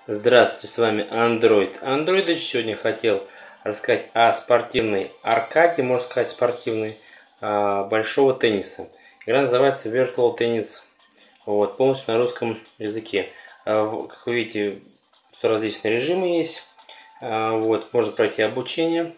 Здравствуйте, с вами Android. Android сегодня хотел рассказать о спортивной аркаде, можно сказать, спортивной, большого тенниса. Игра называется Virtual Tennis, вот, полностью на русском языке. Как вы видите, тут различные режимы есть. Вот, можно пройти обучение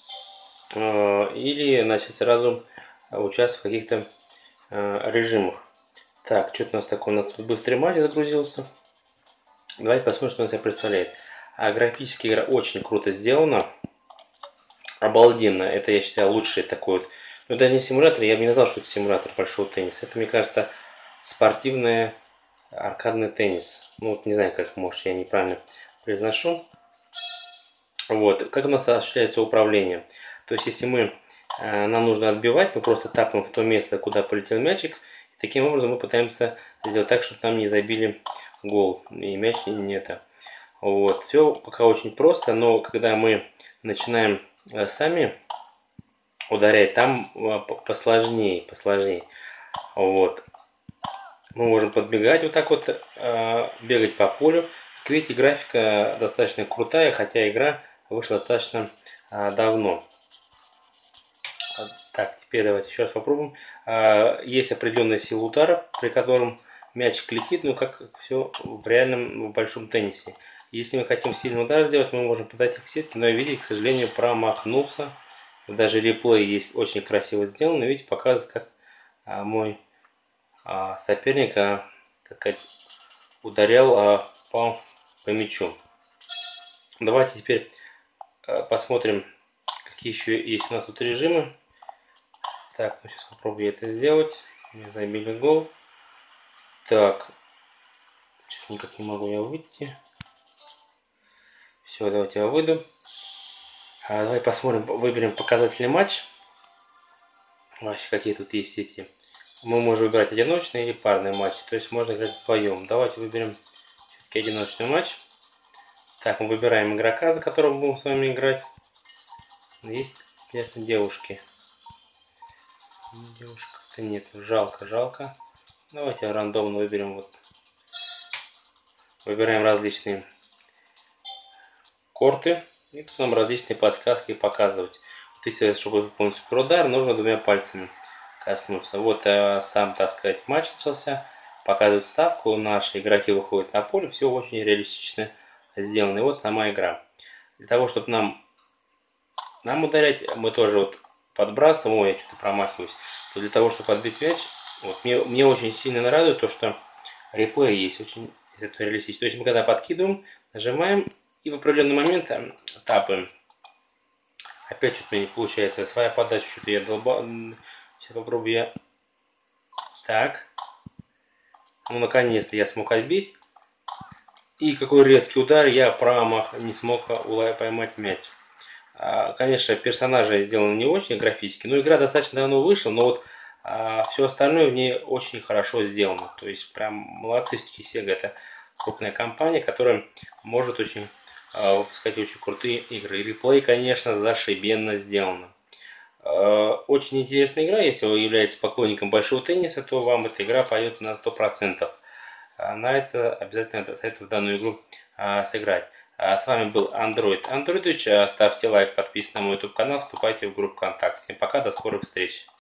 или начать сразу участвовать в каких-то режимах. Так, что-то у нас такое, у нас тут быстрый матч загрузился. Давайте посмотрим, что он себя представляет. Графически игра очень круто сделана. Обалденно. Это, я считаю, лучший такой вот. Ну, даже не симулятор, я бы не назвал, что это симулятор большого тенниса. Это, мне кажется, спортивный аркадный теннис. Ну, вот не знаю, как, может, я неправильно произношу. Вот. Как у нас осуществляется управление. То есть, если нам нужно отбивать, мы просто тапаем в то место, куда полетел мячик. И таким образом мы пытаемся сделать так, чтобы нам не забили гол и мяч не это. Вот, все пока очень просто, но когда мы начинаем сами ударять, там посложнее. Вот, мы можем подбегать вот так вот, бегать по полю. Как видите, графика достаточно крутая, хотя игра вышла достаточно давно. Так, теперь давайте еще раз попробуем. Есть определенная сила удара, при котором мячик летит, ну как все в реальном большом теннисе. Если мы хотим сильный удар сделать, мы можем подать к сетке, но я, видите, к сожалению, промахнулся. Даже реплей есть очень красиво сделан. Видите, показывает, как мой соперник ударял по мячу. Давайте теперь посмотрим, какие еще есть у нас тут режимы. Так, ну сейчас попробую это сделать. Мне забили гол. Так, что-то никак не могу я выйти. Все, давайте я выйду. Давай посмотрим, выберем показательный матч. Вообще, какие тут есть эти. Мы можем выбирать одиночный или парный матч. То есть можно играть вдвоем. Давайте выберем все-таки одиночный матч. Так, мы выбираем игрока, за которого будем с вами играть. Есть, ясно, девушки. Девушка-то нет, жалко. Давайте рандомно выберем вот. Выбираем различные корты. И тут нам различные подсказки показывать. Вот если, чтобы выполнить суперудар, нужно двумя пальцами коснуться. Вот сам, так сказать, матч начался. Показывает ставку. Наши игроки выходят на поле. Все очень реалистично сделано. И вот сама игра. Для того, чтобы нам ударять, мы тоже вот подбрасываем. Ой, я что-то промахиваюсь. То для того, чтобы отбить мяч, вот мне очень сильно радует то, что реплей есть. Очень реалистично. То есть мы когда подкидываем, нажимаем и в определенный момент тапаем. Опять что-то не получается. Своя подача, что-то я долбал. Сейчас попробую я. Так. Ну, наконец-то я смог отбить. И какой резкий удар, я не смог поймать мяч. Конечно, персонажи сделаны не очень графически, но игра достаточно давно вышла, но вот все остальное в ней очень хорошо сделано. То есть прям молодцы, все-таки Sega. Это крупная компания, которая может выпускать очень крутые игры. И реплей, конечно, зашибенно сделано. Очень интересная игра. Если вы являетесь поклонником большого тенниса, то вам эта игра пойдет на 100%. Нравится, обязательно советую в данную игру сыграть. С вами был Android Андроидович. Ставьте лайк, подписывайтесь на мой YouTube канал, вступайте в группу ВКонтакте. Всем пока, до скорых встреч.